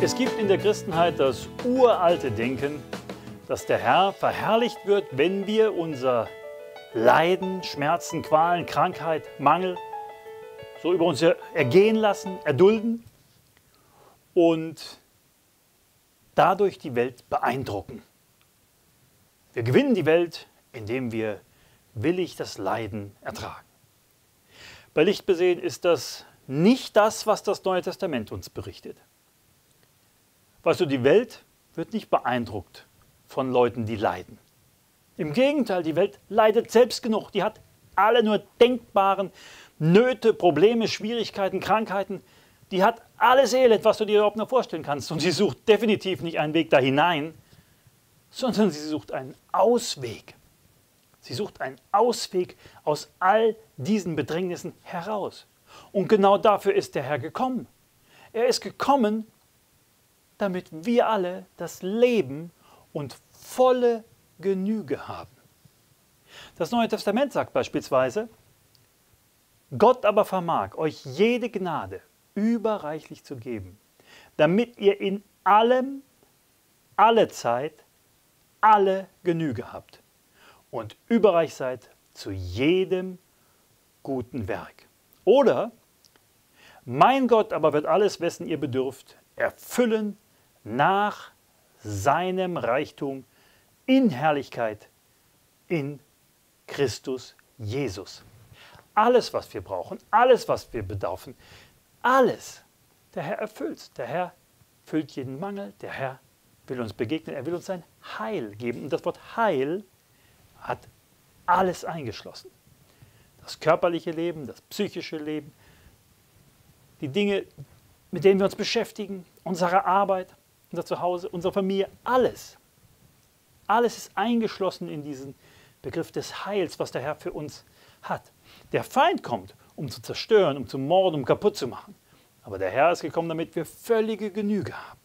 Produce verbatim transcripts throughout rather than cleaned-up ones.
Es gibt in der Christenheit das uralte Denken, dass der Herr verherrlicht wird, wenn wir unser Leiden, Schmerzen, Qualen, Krankheit, Mangel so über uns ergehen lassen, erdulden und dadurch die Welt beeindrucken. Wir gewinnen die Welt, indem wir willig das Leiden ertragen. Bei Licht besehen ist das nicht das, was das Neue Testament uns berichtet. Weißt du, die Welt wird nicht beeindruckt von Leuten, die leiden. Im Gegenteil, die Welt leidet selbst genug. Die hat alle nur denkbaren Nöte, Probleme, Schwierigkeiten, Krankheiten. Die hat alles Elend, was du dir überhaupt nur vorstellen kannst. Und sie sucht definitiv nicht einen Weg da hinein, sondern sie sucht einen Ausweg. Sie sucht einen Ausweg aus all diesen Bedrängnissen heraus. Und genau dafür ist der Herr gekommen. Er ist gekommen, damit wir alle das Leben und volle Genüge haben. Das Neue Testament sagt beispielsweise: Gott aber vermag euch jede Gnade überreichlich zu geben, damit ihr in allem, alle Zeit, alle Genüge habt und überreich seid zu jedem guten Werk. Oder: Mein Gott aber wird alles, wessen ihr bedürft, erfüllen nach seinem Reichtum in Herrlichkeit in Christus Jesus. Alles, was wir brauchen, alles, was wir bedürfen, alles, der Herr erfüllt. Der Herr füllt jeden Mangel, der Herr will uns begegnen, er will uns sein Heil geben. Und das Wort Heil hat alles eingeschlossen. Das körperliche Leben, das psychische Leben, die Dinge, mit denen wir uns beschäftigen, unsere Arbeit, unser Zuhause, unsere Familie, alles. Alles ist eingeschlossen in diesen Begriff des Heils, was der Herr für uns hat. Der Feind kommt, um zu zerstören, um zu morden, um kaputt zu machen. Aber der Herr ist gekommen, damit wir völlige Genüge haben.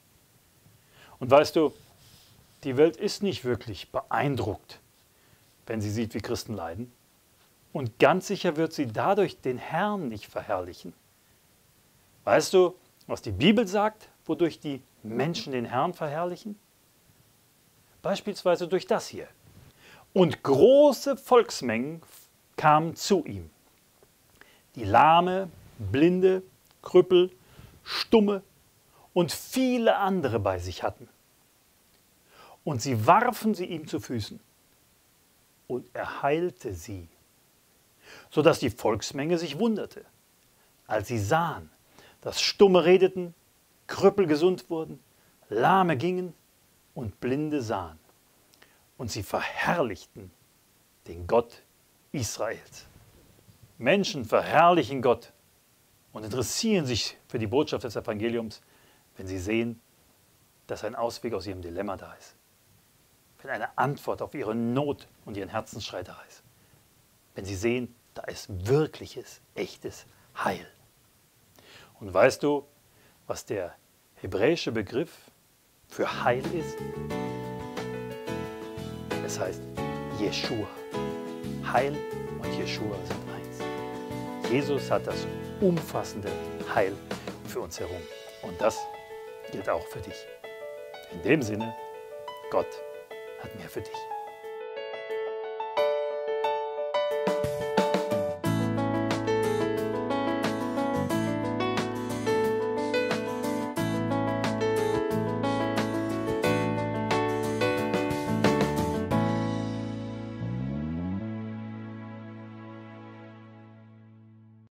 Und weißt du, die Welt ist nicht wirklich beeindruckt, wenn sie sieht, wie Christen leiden. Und ganz sicher wird sie dadurch den Herrn nicht verherrlichen. Weißt du, was die Bibel sagt, wodurch die Menschen den Herrn verherrlichen? Beispielsweise durch das hier. Und große Volksmengen kamen zu ihm, die Lahme, Blinde, Krüppel, Stumme und viele andere bei sich hatten. Und sie warfen sie ihm zu Füßen, und er heilte sie, sodass die Volksmenge sich wunderte, als sie sahen, dass Stumme redeten, Krüppel gesund wurden, Lahme gingen und Blinde sahen. Und sie verherrlichten den Gott Israels. Menschen verherrlichen Gott und interessieren sich für die Botschaft des Evangeliums, wenn sie sehen, dass ein Ausweg aus ihrem Dilemma da ist. Wenn eine Antwort auf ihre Not und ihren Herzensschrei da ist. Wenn sie sehen, da ist wirkliches, echtes Heil. Und weißt du, was der hebräische Begriff für Heil ist? Es heißt Jeschua. Heil und Jeschua sind eins. Jesus hat das umfassende Heil für uns errungen. Und das gilt auch für dich. In dem Sinne, Gott hat mehr für dich.